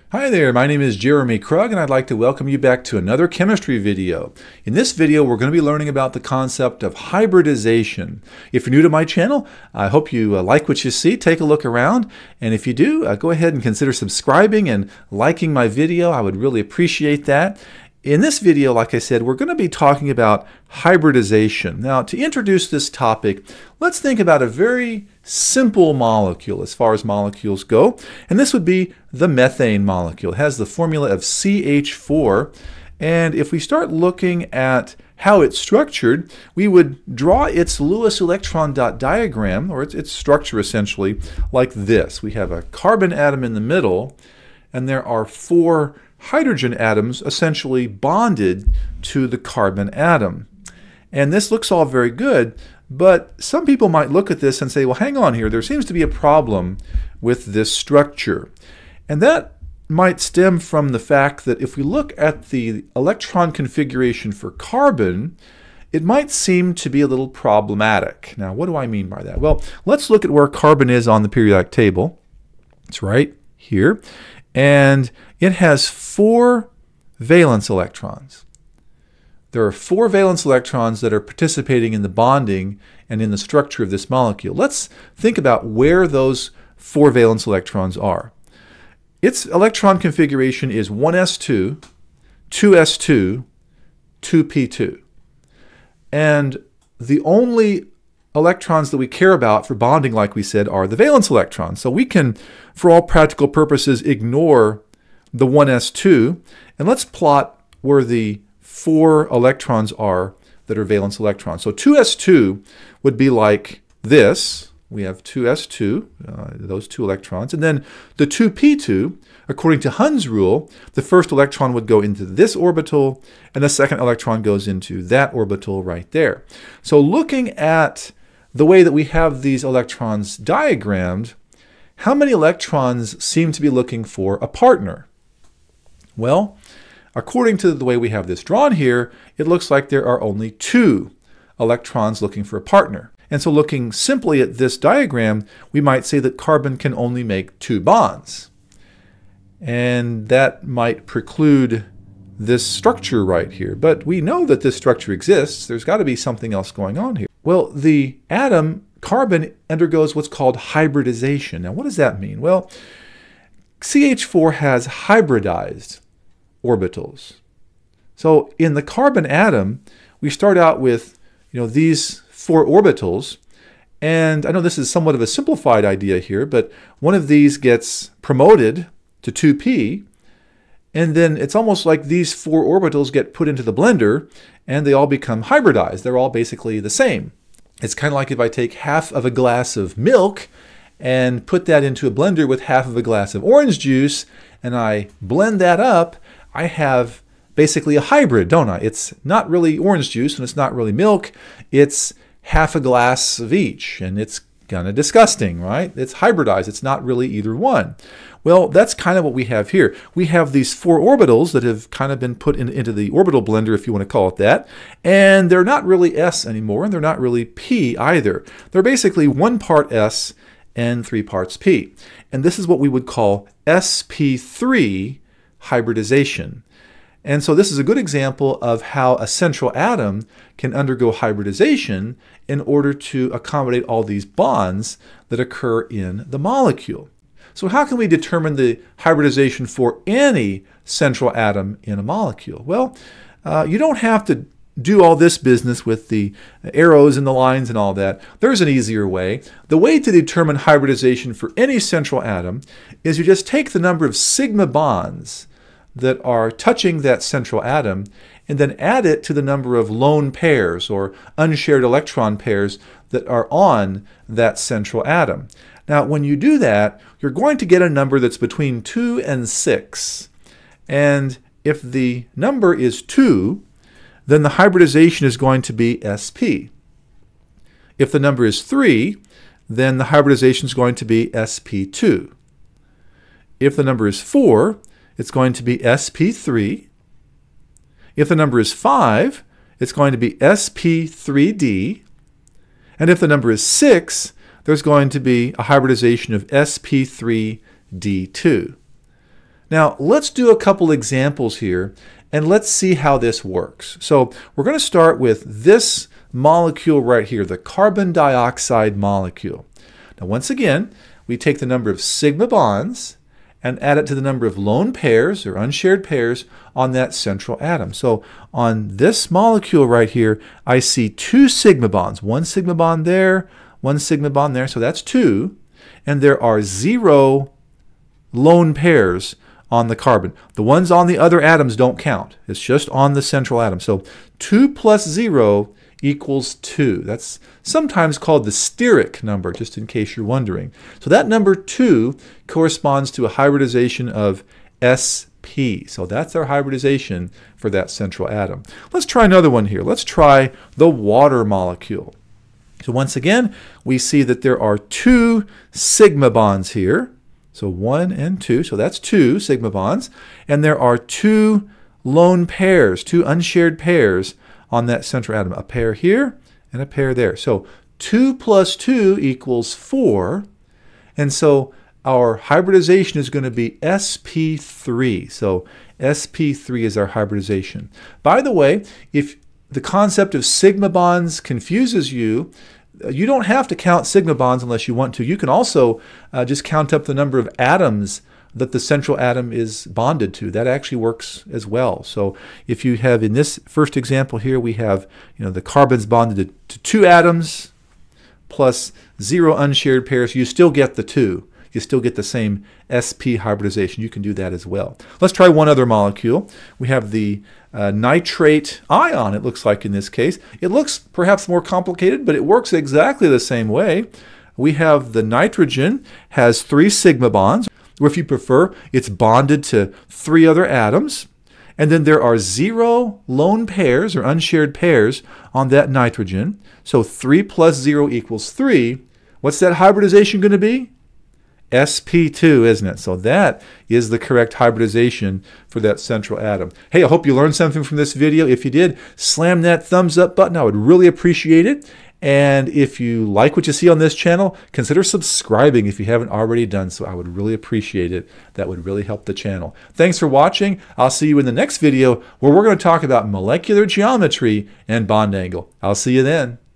Hi there, my name is Jeremy Krug and I'd like to welcome you back to another chemistry video. In this video we're going to be learning about the concept of hybridization. If you're new to my channel, I hope you like what you see. Take a look around, and if you do, go ahead and consider subscribing and liking my video. I would really appreciate that. In this video, like I said, we're going to be talking about hybridization. Now, to introduce this topic, let's think about a very simple molecule as far as molecules go, and this would be the methane molecule. It has the formula of CH4, and if we start looking at how it's structured, we would draw its Lewis electron dot diagram, or its structure essentially, like this. We have a carbon atom in the middle, and there are four hydrogen atoms essentially bonded to the carbon atom. And this looks all very good, but some people might look at this and say, well, hang on here, there seems to be a problem with this structure. And that might stem from the fact that if we look at the electron configuration for carbon, it might seem to be a little problematic. Now, what do I mean by that? Well, let's look at where carbon is on the periodic table. It's right here. And it has four valence electrons. There are four valence electrons that are participating in the bonding and in the structure of this molecule. Let's think about where those four valence electrons are. Its electron configuration is 1s2, 2s2, 2p2. And the only electrons that we care about for bonding, like we said, are the valence electrons. So we can, for all practical purposes, ignore the 1s2, and let's plot where the four electrons are that are valence electrons. So 2s2 would be like this. We have 2s2, those two electrons, and then the 2p2, according to Hund's rule, the first electron would go into this orbital, and the second electron goes into that orbital right there. So looking at the way that we have these electrons diagrammed, how many electrons seem to be looking for a partner? Well, according to the way we have this drawn here, it looks like there are only two electrons looking for a partner. And so looking simply at this diagram, we might say that carbon can only make two bonds. And that might preclude this structure right here. But we know that this structure exists. There's got to be something else going on here. Well, the atom, carbon, undergoes what's called hybridization. Now, what does that mean? Well, CH4 has hybridized orbitals. So in the carbon atom, we start out with, these four orbitals. And I know this is somewhat of a simplified idea here, but one of these gets promoted to 2p, and then it's almost like these four orbitals get put into the blender and they all become hybridized. They're all basically the same. It's kind of like if I take half of a glass of milk and put that into a blender with half of a glass of orange juice, and I blend that up, I have basically a hybrid, don't I? It's not really orange juice and it's not really milk. It's half a glass of each, and it's kind of disgusting, right? It's hybridized. It's not really either one. Well, that's kind of what we have here. We have these four orbitals that have kind of been put into the orbital blender, if you want to call it that, and they're not really s anymore, and they're not really p either. They're basically 1 part s and 3 parts p. And this is what we would call sp³ hybridization. And so this is a good example of how a central atom can undergo hybridization in order to accommodate all these bonds that occur in the molecule. So how can we determine the hybridization for any central atom in a molecule? Well, you don't have to do all this business with the arrows and the lines and all that. There's an easier way. The way to determine hybridization for any central atom is you just take the number of sigma bonds that are touching that central atom and then add it to the number of lone pairs or unshared electron pairs that are on that central atom. Now, when you do that, you're going to get a number that's between 2 and 6. And if the number is 2, then the hybridization is going to be sp. If the number is 3, then the hybridization is going to be sp2. If the number is 4, it's going to be sp3. If the number is 5, it's going to be sp³d. And if the number is 6, there's going to be a hybridization of sp³d2. Now, let's do a couple examples here, and let's see how this works. So we're going to start with this molecule right here, the carbon dioxide molecule. Now, once again, we take the number of sigma bonds and add it to the number of lone pairs or unshared pairs on that central atom. So on this molecule right here, I see 2 sigma bonds. 1 sigma bond there, 1 sigma bond there, so that's 2. And there are 0 lone pairs on the carbon. The ones on the other atoms don't count. It's just on the central atom. So 2 plus 0 equals 2. That's sometimes called the steric number, just in case you're wondering. So that number 2 corresponds to a hybridization of sp. So that's our hybridization for that central atom. Let's try another one here. Let's try the water molecule. So once again, we see that there are 2 sigma bonds here. So 1 and 2, so that's 2 sigma bonds. And there are 2 lone pairs, 2 unshared pairs on that central atom. A pair here and a pair there. So 2 plus 2 equals 4. And so our hybridization is going to be sp³. So sp³ is our hybridization. By the way, if the concept of sigma bonds confuses you, you don't have to count sigma bonds unless you want to. You can also just count up the number of atoms that the central atom is bonded to. That actually works as well. So if you have, in this first example here, we have the carbons bonded to 2 atoms plus 0 unshared pairs, you still get the 2. You still get the same sp hybridization. You can do that as well. Let's try one other molecule. We have the nitrate ion, it looks like in this case. It looks perhaps more complicated, but it works exactly the same way. We have the nitrogen has 3 sigma bonds, or if you prefer, it's bonded to 3 other atoms. And then there are 0 lone pairs or unshared pairs on that nitrogen. So 3 plus 0 equals 3. What's that hybridization going to be? sp², isn't it? So that is the correct hybridization for that central atom. Hey, I hope you learned something from this video. If you did, slam that thumbs up button. I would really appreciate it. And if you like what you see on this channel, consider subscribing if you haven't already done so. I would really appreciate it. That would really help the channel. Thanks for watching. I'll see you in the next video where we're going to talk about molecular geometry and bond angle. I'll see you then.